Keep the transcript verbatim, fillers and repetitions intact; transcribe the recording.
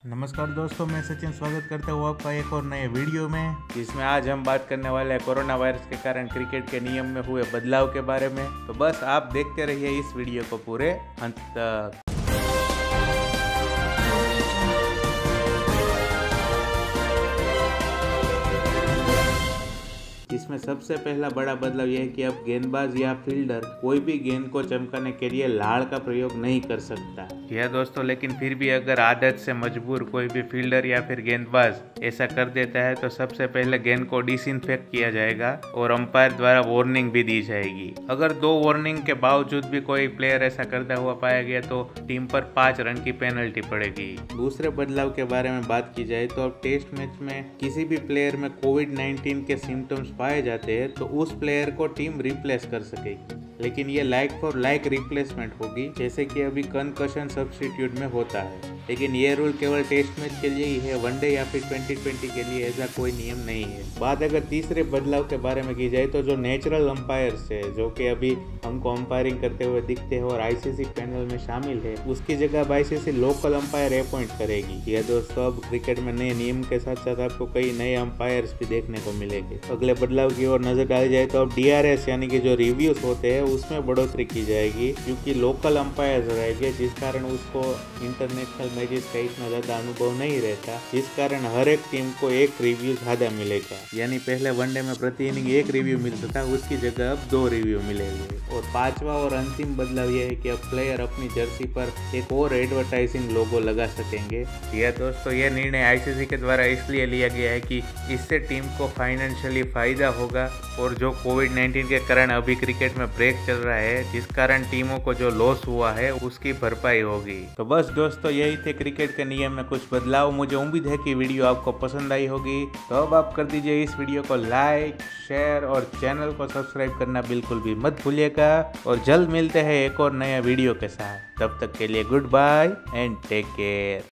नमस्कार दोस्तों, मैं सचिन स्वागत करता हूँ आपका एक और नए वीडियो में, जिसमें आज हम बात करने वाले हैं कोरोना वायरस के कारण क्रिकेट के नियम में हुए बदलाव के बारे में। तो बस आप देखते रहिए इस वीडियो को पूरे अंत तक। इसमें सबसे पहला बड़ा बदलाव यह है कि अब गेंदबाज या फील्डर कोई भी गेंद को चमकाने के लिए लाड़ का प्रयोग नहीं कर सकता। यह दोस्तों, लेकिन फिर भी अगर आदत से मजबूर कोई भी फील्डर या फिर गेंदबाज ऐसा कर देता है तो सबसे पहले गेंद को डिसइंफेक्ट किया जाएगा और अंपायर द्वारा वार्निंग भी दी जाएगी। अगर दो वार्निंग के बावजूद भी कोई प्लेयर ऐसा करता हुआ पाया गया तो टीम पर पाँच रन की पेनल्टी पड़ेगी। दूसरे बदलाव के बारे में बात की जाए तो अब टेस्ट मैच में किसी भी प्लेयर में कोविड नाइन्टीन के सिम्टम्स पाए जाते हैं तो उस प्लेयर को टीम रिप्लेस कर सकेगी, लेकिन ये लाइक फॉर लाइक रिप्लेसमेंट होगी, जैसे कि अभी कंकशन सब्स्टिट्यूट में होता है। लेकिन ये रूल केवल टेस्ट मैच के लिए ही है, वनडे या फिर ट्वेंटी ट्वेंटी के लिए ऐसा कोई नियम नहीं है। बात अगर तीसरे बदलाव के बारे में की जाए तो जो नेचुरल अंपायर्स है, जो कि अभी हमको अंपायरिंग करते हुए दिखते हैं और आईसीसी पैनल में शामिल है, उसकी जगह अब आईसीसी लोकल अंपायर अपॉइंट करेगी। यह दोस्तों, अब क्रिकेट में नए नियम के साथ साथ आपको कई नए अंपायर्स भी देखने को मिलेंगे। अगले बदलाव की ओर नजर डाली जाए तो अब डीआरएस यानी कि जो रिव्यूज होते हैं उसमें बढ़ोतरी की जाएगी, क्योंकि लोकल अंपायर्स रहेंगे, जिस कारण उसको इंटरनेशनल मैचेस का इतना ज्यादा अनुभव नहीं रहता, जिस कारण हर एक टीम को एक रिव्यू ज्यादा मिलेगा। यानी पहले वनडे में प्रति इनिंग एक रिव्यू मिलता था, उसकी जगह अब दो रिव्यू मिलेंगे। और पांचवा और अंतिम बदलाव यह है कि अब प्लेयर अपनी जर्सी पर एक और एडवर्टाइजिंग लोगो लगा सकेंगे। यह दोस्तों, यह निर्णय आईसीसी के द्वारा इसलिए लिया गया है कि इससे टीम को फाइनेंशियली फायदा होगा और जो कोविड नाइन्टीन के कारण अभी क्रिकेट में ब्रेक चल रहा है, जिस कारण टीमों को जो लॉस हुआ है उसकी भरपाई होगी। तो बस दोस्तों, यही थे क्रिकेट के नियम में कुछ बदलाव। मुझे उम्मीद है कि वीडियो आपको पसंद आई होगी। तो अब आप कर दीजिए इस वीडियो को लाइक, शेयर और चैनल को सब्सक्राइब करना बिल्कुल भी मत भूलिएगा। और जल्द मिलते हैं एक और नया वीडियो के साथ। तब तक के लिए goodbye and take care.